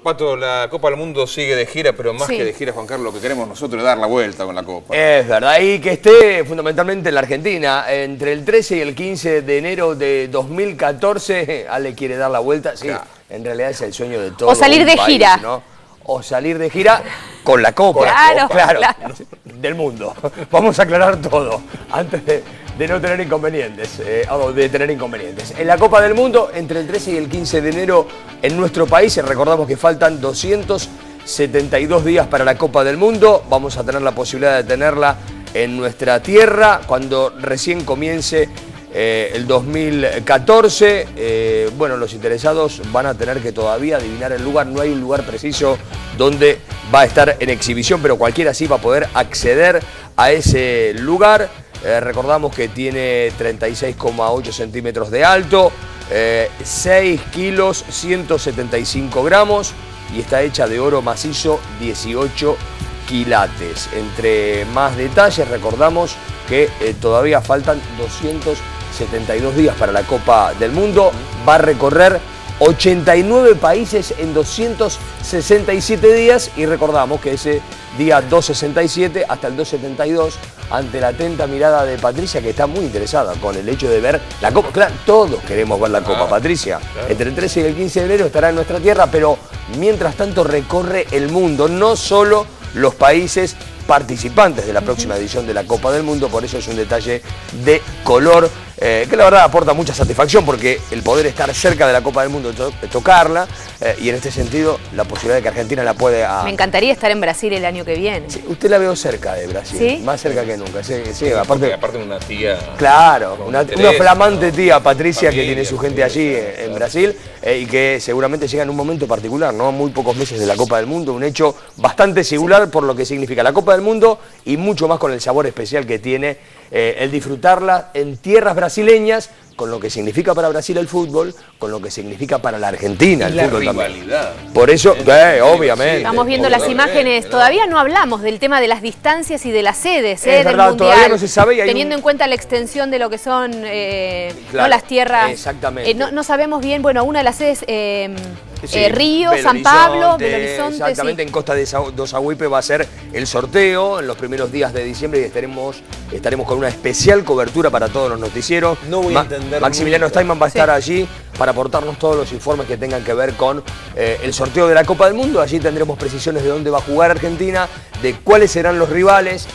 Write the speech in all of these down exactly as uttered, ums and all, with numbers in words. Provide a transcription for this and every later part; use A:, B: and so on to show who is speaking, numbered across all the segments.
A: Pato, la Copa del Mundo sigue de gira, pero más
B: Sí.
A: que de gira, Juan Carlos, lo que queremos nosotros es dar la vuelta con la Copa.
C: Es verdad, y que esté fundamentalmente en la Argentina. Entre el trece y el quince de enero de dos mil catorce, Ale quiere dar la vuelta. Sí,
A: Claro.
C: en realidad es el sueño de todo
B: O salir
C: un
B: de
C: país,
B: gira.
C: ¿no? O salir de gira con la Copa.
B: Claro,
C: claro,
B: claro.
C: del mundo. Vamos a aclarar todo antes de, de no tener inconvenientes, eh, o de tener inconvenientes. En la Copa del Mundo, entre el trece y el quince de enero en nuestro país, recordamos que faltan doscientos setenta y dos días para la Copa del Mundo. Vamos a tener la posibilidad de tenerla en nuestra tierra cuando recién comience eh, el dos mil catorce. Eh, bueno, los interesados van a tener que todavía adivinar el lugar. No hay un lugar preciso donde va a estar en exhibición, pero cualquiera sí va a poder acceder a ese lugar. Eh, recordamos que tiene treinta y seis coma ocho centímetros de alto, eh, seis kilos, ciento setenta y cinco gramos y está hecha de oro macizo, dieciocho quilates. Entre más detalles, recordamos que eh, todavía faltan doscientos setenta y dos días para la Copa del Mundo. Va a recorrer ochenta y nueve países en doscientos sesenta y siete días y recordamos que ese día doscientos sesenta y siete hasta el doscientos setenta y dos, ante la atenta mirada de Patricia, que está muy interesada con el hecho de ver la Copa. Claro, todos queremos ver la Copa,
A: Claro,
C: Patricia.
A: claro.
C: Entre el trece y el quince de enero estará en nuestra tierra, pero mientras tanto recorre el mundo, no solo los países participantes de la próxima edición de la Copa del Mundo. Por eso es un detalle de color eh, que la verdad aporta mucha satisfacción, porque el poder estar cerca de la Copa del Mundo, to tocarla, eh, y en este sentido la posibilidad de que Argentina la pueda...
B: Me encantaría estar en Brasil el año que viene.
C: Sí, usted la veo cerca de Brasil,
B: ¿Sí?
C: más cerca que nunca. Sí, sí,
A: Porque
C: aparte,
A: aparte una tía...
C: claro,
A: con
C: una,
A: interés,
C: una flamante
A: ¿no?
C: tía, Patricia,
A: Familia,
C: que tiene su gente
A: sí,
C: allí
A: claro,
C: en, en
A: claro.
C: Brasil, eh, y que seguramente llega en un momento particular, ¿no? Muy pocos meses de la Copa del Mundo, un hecho bastante singular por lo que significa la Copa del Mundo y mucho más con el sabor especial que tiene eh, el disfrutarla en tierras brasileñas, con lo que significa para Brasil el fútbol, con lo que significa para la Argentina el
A: la
C: fútbol
A: rivalidad.
C: también. Por eso, eh, obviamente.
B: Estamos viendo
A: Obvio,
B: las
A: obvio,
B: imágenes.
A: ¿no?
B: Todavía no hablamos del tema de las distancias y de las sedes
C: Es
B: eh, del
C: verdad,
B: Mundial.
C: todavía no se sabe y hay
B: Teniendo
C: un-
B: en cuenta la extensión de lo que son eh,
C: Claro,
B: ¿no? las tierras.
C: exactamente.
B: Eh, no, no sabemos bien, bueno, una de las sedes, eh,
C: Sí,
B: eh, Río,
C: Belo
B: San Pablo,
C: Horizonte,
B: Belo Horizonte.
C: exactamente,
B: Sí.
C: en Costa de Sa- dos Agüipe va a ser el sorteo en los primeros días de diciembre y estaremos, estaremos con una especial cobertura para todos los noticieros.
A: No voy a entender
C: Maximiliano
A: nunca.
C: Steinman va a estar
B: Sí.
C: allí para aportarnos todos los informes que tengan que ver con eh, el sorteo de la Copa del Mundo. Allí tendremos precisiones de dónde va a jugar Argentina, de cuáles serán los rivales,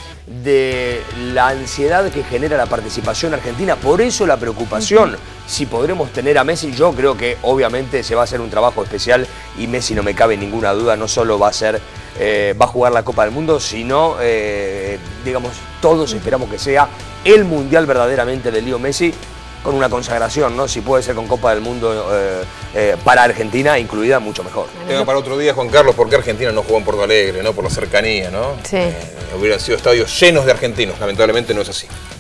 C: de la ansiedad que genera la participación argentina. Por eso la preocupación, si podremos tener a Messi. Yo creo que obviamente se va a hacer un trabajo especial y Messi, no me cabe ninguna duda, no solo va a ser, eh, va a jugar la Copa del Mundo, sino, eh, digamos, todos esperamos que sea el Mundial verdaderamente de Leo Messi, con una consagración, ¿no? Si puede ser con Copa del Mundo eh, eh, para Argentina incluida, mucho mejor.
A: Tengo para otro día, Juan Carlos, porque Argentina no jugó en Porto Alegre, ¿no? Por la cercanía, ¿no?
B: Sí.
A: Eh, hubieran sido estadios llenos de argentinos, lamentablemente no es así.